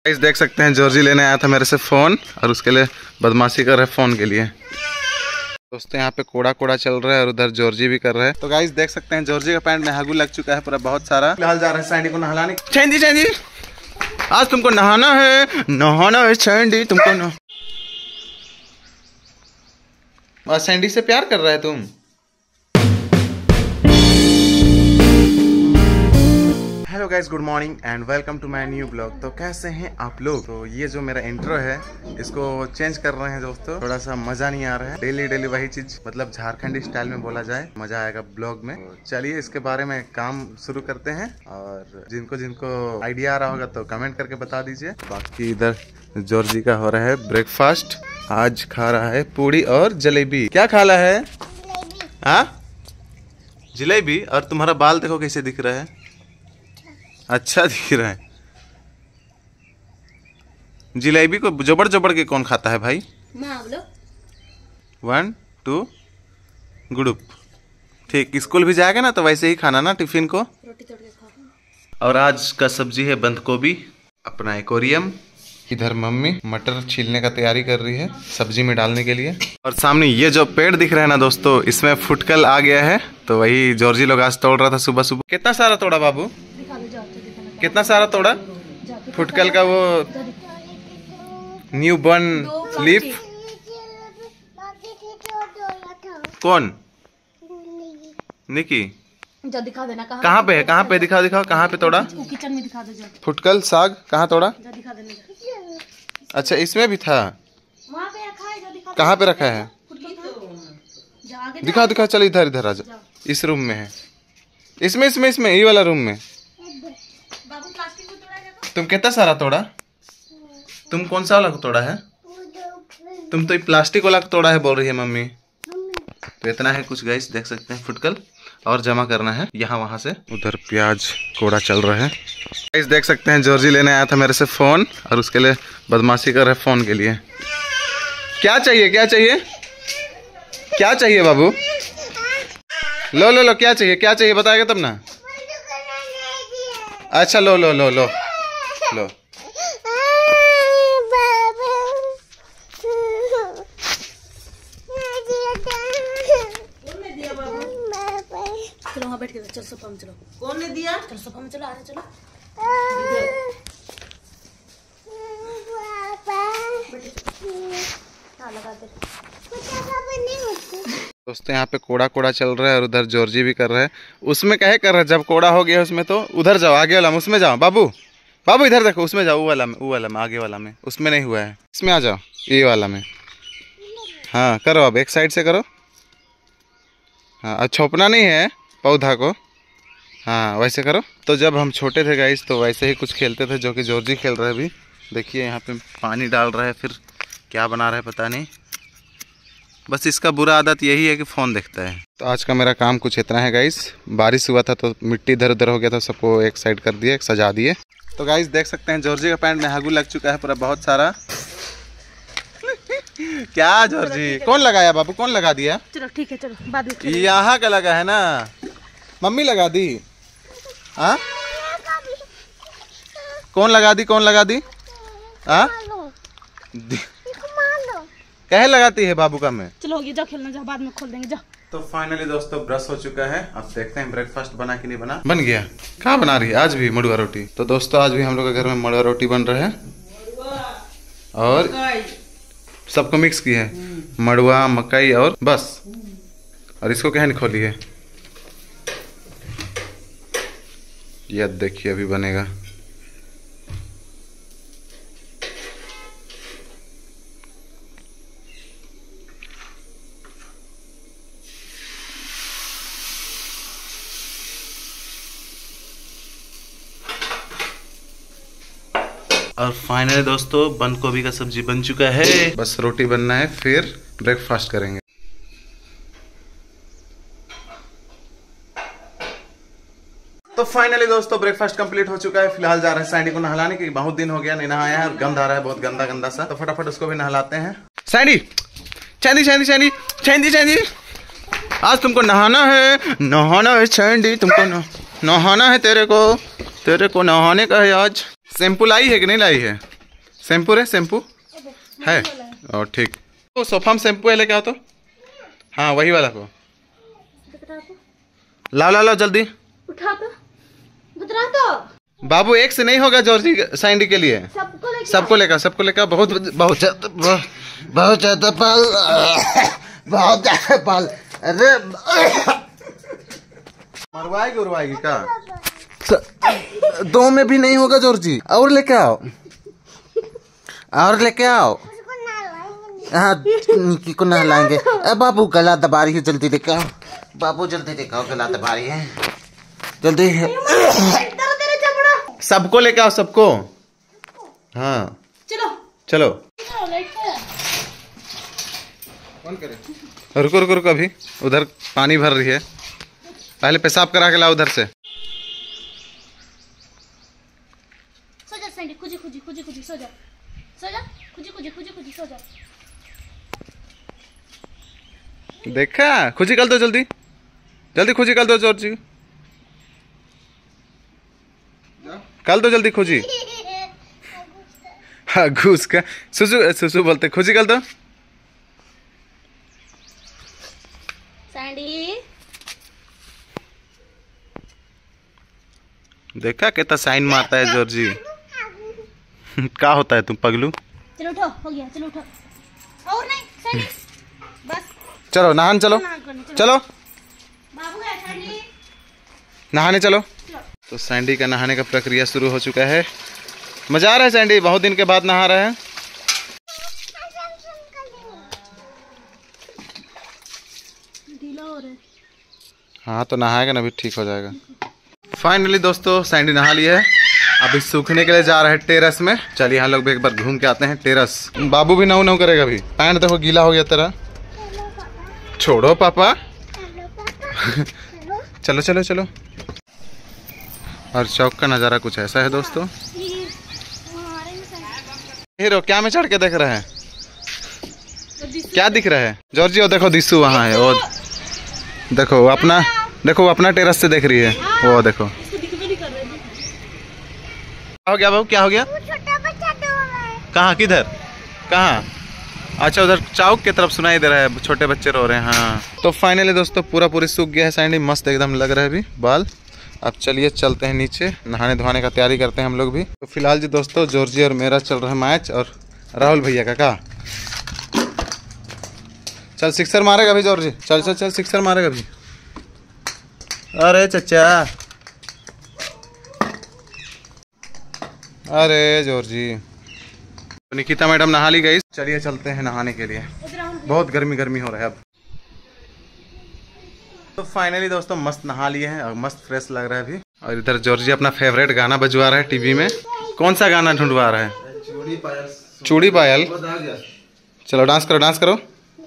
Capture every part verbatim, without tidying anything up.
Guys देख सकते हैं जॉर्जी लेने आया था मेरे से फ़ोन और उसके लिए बदमाशी कर रहा है फ़ोन के लिए। दोस्तों यहाँ पे कोड़ा कोड़ा चल रहा है और उधर जॉर्जी भी कर रहा है। तो गाइस देख सकते हैं जॉर्जी का पैंट में हागू लग चुका है पूरा बहुत सारा। फिलहाल जा रहे हैं सैंडी को नहलाने। सैंडी सैंडी आज तुमको नहाना है, नहाना है सैंडी तुमको न... आज सैंडी से प्यार कर रहा है तुम। Hello guys, good morning and welcome to my new blog. तो कैसे हैं आप लोग? तो ये जो मेरा इंट्रो है इसको चेंज कर रहे हैं दोस्तों, थोड़ा सा मजा नहीं आ रहा है। डेली डेली वही चीज, मतलब झारखंडी स्टाइल में बोला जाए, मजा आएगा ब्लॉग में। तो चलिए इसके बारे में काम शुरू करते हैं और जिनको जिनको आइडिया आ रहा होगा तो कमेंट करके बता दीजिए। बाकी इधर जॉर्जी का हो रहा है ब्रेकफास्ट। आज खा रहा है पूड़ी और जलेबी। क्या खा रहा है? हाँ, जलेबी। और तुम्हारा बाल देखो कैसे दिख रहा है, अच्छा दिख रहा है। जलेबी को जबड़ जबड़ के कौन खाता है भाई? वन टू गुडुप। ठीक, स्कूल भी जाएगा ना तो वैसे ही खाना ना टिफिन को। और आज का सब्जी है बंद गोभी, अपना एक्वेरियम। इधर मम्मी मटर छीलने का तैयारी कर रही है सब्जी में डालने के लिए। और सामने ये जो पेड़ दिख रहा है ना दोस्तों, इसमें फुटकल आ गया है। तो वही जॉर्जी लोग आज तोड़ रहा था सुबह सुबह। कितना सारा तोड़ा बाबू? कितना सारा तोड़ा फुटकल का? वो न्यू बर्न लीफ। कौन? निकी जो दिखा देना कहाँ कहाँ पे है? कहाँ पे दिखाओ दिखाओ कहाँ पे तोड़ा? किचन में दिखा दो जो फुटकल साग कहाँ तोड़ा? जो दिखा देना। अच्छा इसमें भी था, वहाँ पे रखा है, जो दिखा कहाँ पे रखा है? दिखा दिखा चल इधर इधर आजा। इस रूम में है, इसमें इसमें इसमें ये वाला रूम में। तुम कितना सारा तोड़ा? तुम कौन सा वाला तोड़ा है? तुम तो प्लास्टिक वाला तोड़ा है बोल रही है मम्मी। तो इतना है कुछ गाइस, देख सकते हैं फुटकल और जमा करना है यहाँ वहाँ से। उधर प्याज कोड़ा चल रहा है। गाइस देख सकते हैं जॉर्जी लेने आया था मेरे से फ़ोन और उसके लिए बदमाशी कर रहा है फ़ोन के लिए। क्या चाहिए क्या चाहिए क्या चाहिए बाबू? लो लो लो, क्या चाहिए क्या चाहिए बताएगा तब ना। अच्छा लो लो लो लो लो। चलो वहाँ बैठ के चलो सोफा में चलो। कौन ने दिया? चलो सोफा में चलो, आ रहे चलो। दोस्तों यहाँ पे कोड़ा कोड़ा चल रहा है और उधर जॉर्जी भी कर रहा है। उसमें कहे कर रहा है, जब कोड़ा हो गया उसमें तो उधर जाओ, आगे वाला में, उसमें जाओ बाबू। बाबू इधर देखो, उसमें जाओ, वो वाला में, वो वाला में, आगे वाला में। उसमें नहीं हुआ है, इसमें आ जाओ, ये वाला में। हाँ करो, अब एक साइड से करो। हाँ, अब छोपना नहीं है पौधा को। हाँ वैसे करो। तो जब हम छोटे थे गाइस तो वैसे ही कुछ खेलते थे जो कि जॉर्जी खेल रहा है अभी। देखिए यहाँ पे पानी डाल रहा है, फिर क्या बना रहा है पता नहीं। बस इसका बुरा आदत यही है कि फ़ोन देखता है। तो आज का मेरा काम कुछ इतना है गाइस। बारिश हुआ था तो मिट्टी इधर उधर हो गया था, सबको एक साइड कर दिए, सजा दिए। तो गाइस देख सकते हैं जॉर्जी का पैंट में हागू लग चुका है पूरा बहुत सारा। क्या जॉर्जी? कौन लगाया बाबू? कौन लगा दिया? चलो ठीक है, चलो बाद में। यहाँ का लगा है ना, मम्मी लगा दी। हाँ कौन लगा दी? कौन लगा दी? हाँ कहे लगाती है बाबू का मैं। चलो ये जाओ खेलना, जाओ बाद में खोल देंगे, जाओ। तो फाइनली दोस्तों ब्रश हो चुका है। अब देखते हैं ब्रेकफास्ट बना कि नहीं बना। बन गया। कहाँ बना रही है? आज भी मड़ुआ रोटी। तो दोस्तों आज भी हम लोग के घर में मड़ुआ रोटी बन रहा है और सबको मिक्स की है, मड़ुआ मकई और बस। और इसको क्या नहीं खोली है, ये देखिए अभी बनेगा। और फाइनली दोस्तों बंद गोभी का सब्जी बन चुका है, बस रोटी बनना है, फिर ब्रेकफास्ट करेंगे। तो फाइनली दोस्तों ब्रेकफास्ट कंप्लीट हो चुका है। फिलहाल जा रहे हैं सैंडी को नहलाने की। बहुत दिन हो गया नहीं नहाया है और गंद आ रहा है बहुत गंदा गंदा सा। तो फटाफट उसको भी नहलाते हैं। Sandy Sandy Sandy Sandy Sandy Sandy आज तुमको नहाना है, नहाना है सैंडी तुमको नहाना है। तेरे को तेरे को नहाने का है आज। शैम्पू लाई है कि नहीं लाई है? शैम्पू रे शैम्पू है और ठीक। तो सोफा में शैम्पू है लेके आओ तो। हाँ वही वाला को लाओ लाओ लाओ जल्दी उठा तो बता तो। बाबू एक से नहीं होगा जॉर्जी सैंडी के लिए। सबको लेके सबको लेकर सबको लेकर बहुत बहुत ज्यादा बहुत ज्यादा पाल बहुत ज्यादा पाल। अरे मरवाएगी उड़वाएगी का दो में भी नहीं होगा जॉर्जी। और लेके आओ और लेके आओ। हाँ निकी को नहलाएंगे। बाबू गला दबा रही है जल्दी लेके आओ। बाबू जल्दी लेके आओ गला दबा रही है जल्दी। सबको लेके आओ सबको। हाँ चलो चलो रुको रुको रुको अभी उधर पानी भर रही है पहले पेशाब करा के लाओ उधर से। सो जा सैंडी खुजी खुजी खुजी खुजी सो जा सो जा खुजी खुजी खुजी खुजी सो जा। देखा खुजी कर दो जल्दी जल्दी खुजी कर दो जॉर्जी कल दो जल्दी खुजी। हाँ घूस का सुसु सुसु बोलते खुजी कल दो। सैंडी देखा कितना साइन मारता है जॉर्जी। क्या होता है तुम पगलू। चलो उठो हो गया चलो उठो और नहीं सैंडी बस चलो नहाने चलो चलो बाबू है सैंडी नहाने चलो। तो सैंडी का नहाने का प्रक्रिया शुरू हो चुका है। मजा आ रहा है सैंडी बहुत दिन के बाद नहा रहे हैं। ढीला हो रहा है। हाँ तो नहाएगा ना अभी ठीक हो जाएगा। फाइनली दोस्तों सैंडी नहा लिया है अभी सूखने के लिए जा रहे हैं टेरेस में। चलिए हम लोग भी एक बार घूम के आते हैं टेरेस। बाबू भी नऊ नऊ करेगा अभी। पैंट देखो गीला हो गया तेरा। छोड़ो पापा चलो चलो चलो। और चौक का नज़ारा कुछ ऐसा है दोस्तों। हीरो क्या में चढ़ के देख रहे हैं क्या दिख रहा है जॉर्जी। वो देखो दिसू वहाँ है वो देखो अपना देखो अपना टेरेस से देख रही है वो देखो। क्या हो गया बाबू क्या हो गया कहाँ किधर कहाँ। अच्छा उधर चौक की तरफ सुनाई दे रहा है छोटे बच्चे रो रहे हैं। हाँ तो फाइनली दोस्तों पूरा पूरी सूख गया है सैंडी मस्त एकदम लग रहा है अभी बाल। अब चलिए चलते हैं नीचे नहाने धोने का तैयारी करते हैं हम लोग भी। तो फिलहाल जी दोस्तों जॉर्जी और मेरा चल रहा है मैच और राहुल भैया का का चल सिक्सर मारेगा अभी जॉर्जी। चल चल चल सिक्सर मारेगा अभी। अरे चचा अरे जॉर्जी। निकिता मैडम नहा ली गई। चलिए चलते हैं नहाने के लिए बहुत गर्मी गर्मी हो रहा है अब। तो फाइनली दोस्तों मस्त नहा लिए हैं और मस्त फ्रेश लग रहा है अभी। और इधर जॉर्जी अपना फेवरेट गाना बजवा रहा है टीवी में। कौन सा गाना ढूंढवा रहा है चूड़ी पायल चूड़ी पायल। चलो डांस करो डांस करो।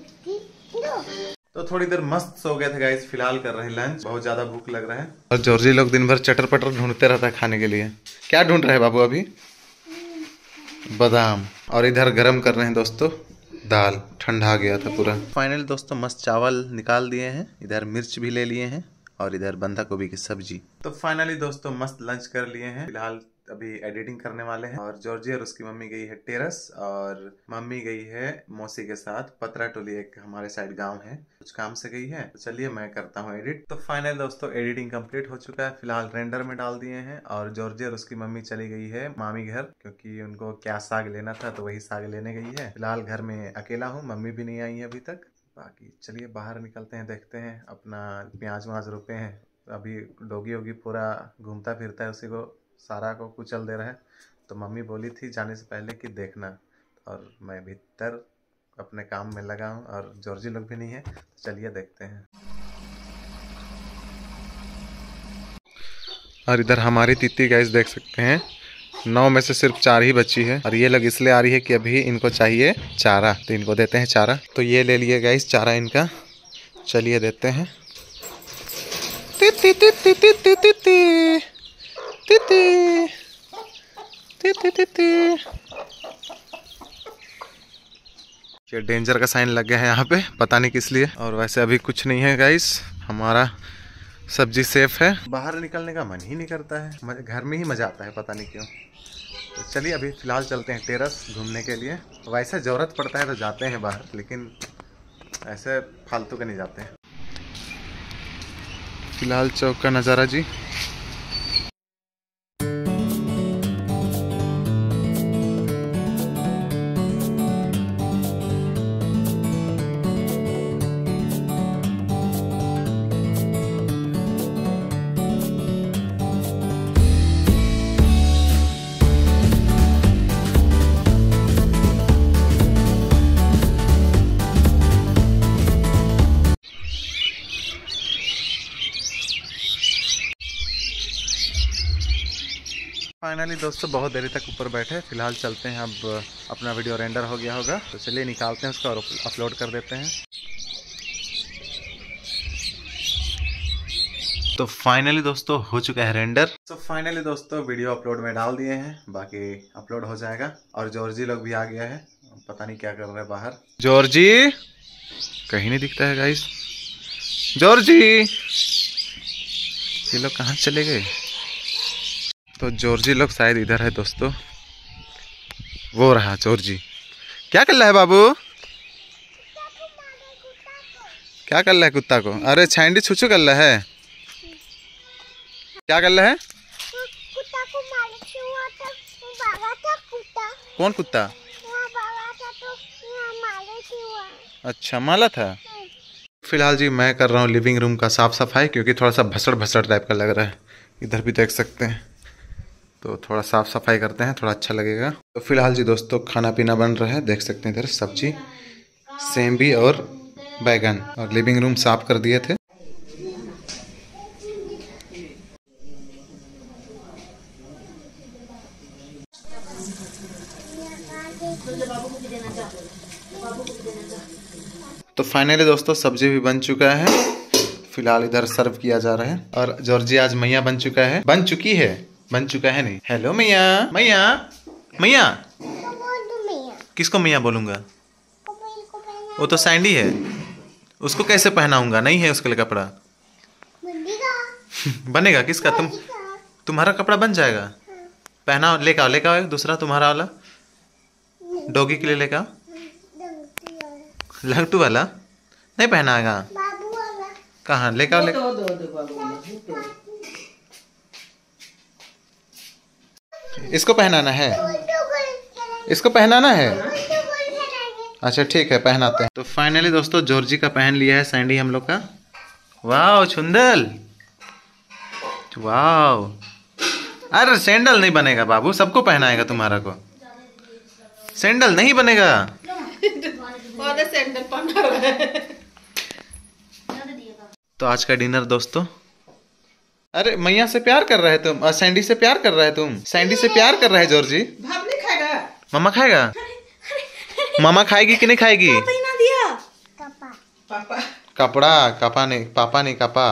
तो थोड़ी देर मस्त सो गए थे गाइस। फिलहाल कर रहे हैं लंच बहुत ज्यादा भूख लग रहा है। और जॉर्जी लोग दिन भर चटर पटर ढूंढते रहता है खाने के लिए। क्या ढूंढ रहे हैं बाबू अभी बादाम। और इधर गरम कर रहे हैं दोस्तों दाल ठंडा गया था पूरा। फाइनली दोस्तों मस्त चावल निकाल दिए हैं। इधर मिर्च भी ले लिए हैं और इधर बंधा गोभी की सब्जी। तो फाइनली दोस्तों मस्त लंच कर लिए हैं। फिलहाल अभी एडिटिंग करने वाले हैं। और जॉर्जी और उसकी मम्मी गई है टेरेस और मम्मी गई है मौसी के साथ पतरा टोली एक हमारे साइड गांव है कुछ काम से गई है। तो चलिए मैं करता हूँ एडिट। तो फाइनल दोस्तों एडिटिंग कंप्लीट हो चुका है। फिलहाल रेंडर में डाल दिए हैं। और जॉर्जी और उसकी मम्मी चली गई है मामी घर क्योंकि उनको क्या साग लेना था तो वही साग लेने गई है। फिलहाल घर में अकेला हूँ मम्मी भी नहीं आई है अभी तक। बाकी चलिए बाहर निकलते हैं देखते हैं अपना प्याज व्याज रोपे हैं। अभी डोगी वोगी पूरा घूमता फिरता है उसी को सारा को कुचल दे रहा है। तो मम्मी बोली थी जाने से पहले कि देखना और मैं भीतर अपने काम में लगा हूँ और जॉर्जी लोग भी नहीं है। तो चलिए देखते हैं। और इधर हमारी तिती गाइस देख सकते हैं नौ में से सिर्फ चार ही बची है। और ये लोग इसलिए आ रही है कि अभी इनको चाहिए चारा तो इनको देते हैं चारा। तो ये ले लिए गाइस चारा इनका। चलिए देते हैं। तिती तिती तिती तिती तिती तिती तिती। ये डेंजर का साइन लग गया है यहाँ पे पता नहीं किस लिए। और वैसे अभी कुछ नहीं है गाइस हमारा सब्जी सेफ है। बाहर निकलने का मन ही नहीं करता है घर में ही मजा आता है पता नहीं क्यों। तो चलिए अभी फ़िलहाल चलते हैं टेरेस घूमने के लिए। वैसे ज़रूरत पड़ता है तो जाते हैं बाहर, लेकिन ऐसे फालतू के नहीं जाते हैं। फ़िलहाल चौक का नज़ारा जी। फाइनली दोस्तों बहुत देरी तक ऊपर बैठे, फिलहाल चलते हैं। अब अपना वीडियो रेंडर हो गया होगा तो चलिए निकालते हैं उसका और अपलोड कर देते हैं। तो फाइनली दोस्तों हो चुका है रेंडर। तो फाइनली दोस्तों वीडियो अपलोड में डाल दिए हैं, बाकी अपलोड हो जाएगा। और जॉर्जी लोग भी आ गया है, पता नहीं क्या कर रहे हैं बाहर। जॉर्जी कहीं नहीं दिखता है गाइस। जॉर्जी ये लोग कहाँ चले गए? तो जॉर्जी लोग शायद इधर है दोस्तों। वो रहा जॉर्जी। क्या कर रहा है बाबू? क्या कर रहा है कुत्ता को? अरे छांडी छुछू कर रहा है। क्या कर रहा है? कुत्ता को मारा था, वो भागा था कुत्ता। कौन कुत्ता? वो भागा था तो मारे थी वो। अच्छा माला था। फिलहाल जी मैं कर रहा हूँ लिविंग रूम का साफ सफाई, क्योंकि थोड़ा सा भसड़ भसड़ टाइप का लग रहा है। इधर भी देख सकते हैं, तो थोड़ा साफ सफाई करते हैं, थोड़ा अच्छा लगेगा। तो फिलहाल जी दोस्तों खाना पीना बन रहा है, देख सकते हैं इधर सब्जी, सेम भी और बैगन। और लिविंग रूम साफ कर दिए थे। तो फाइनली दोस्तों सब्जी भी बन चुका है, फिलहाल इधर सर्व किया जा रहा है। और जॉर्जी आज मैया बन चुका है, बन चुकी है, बन चुका है नहीं। हेलो मैया, मैया, मैया। किसको मैया बोलूंगा? वो तो सैंडी है, उसको कैसे पहनाऊंगा? नहीं है उसके लिए कपड़ा। बनेगा किसका? तुम तुम्हारा कपड़ा बन जाएगा। पहना, लेकर आओ, लेकर आओ दूसरा तुम्हारा वाला, डॉगी के लिए लेकर आओ। लंगटू वाला नहीं पहनाएगा? कहाँ लेकर आओ, लेकर इसको पहनाना है, इसको पहनाना है। अच्छा ठीक है, पहनाते हैं। तो फाइनली दोस्तों जॉर्जी का पहन लिया है सैंडी हम लोग का। वाह छुंदल, वाह। अरे सैंडल नहीं बनेगा बाबू, सबको पहनाएगा तुम्हारा को। सैंडल नहीं बनेगा। सैंडल पहना है। तो आज का डिनर दोस्तों, अरे मैया से प्यार कर रहे तुम, और सैंडी से प्यार कर रहे तुम। सैंडी से प्यार कर रहे जॉर्जी। भाप नहीं खाएगा? मम्मा खाएगा। मामा खाएगी कि नहीं खाएगी? पहना दिया पापा। कपड़ा कपा नहीं, पापा नहीं कपा।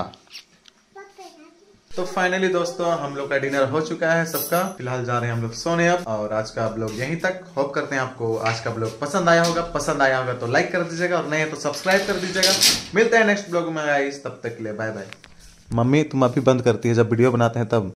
तो फाइनली दोस्तों हम लोग का डिनर हो चुका है सबका। फिलहाल जा रहे हैं हम लोग सोने अब। और आज का ब्लॉग यहीं तक। होप करते हैं आपको आज का ब्लॉग पसंद आया होगा। पसंद आया होगा तो लाइक कर दीजिएगा, और नहीं है तो सब्सक्राइब कर दीजिएगा। मिलते हैं नेक्स्ट ब्लॉग में गाइस, तब तक के लिए बाय बाय। मम्मी तुम अभी बंद करती है जब वीडियो बनाते हैं तब।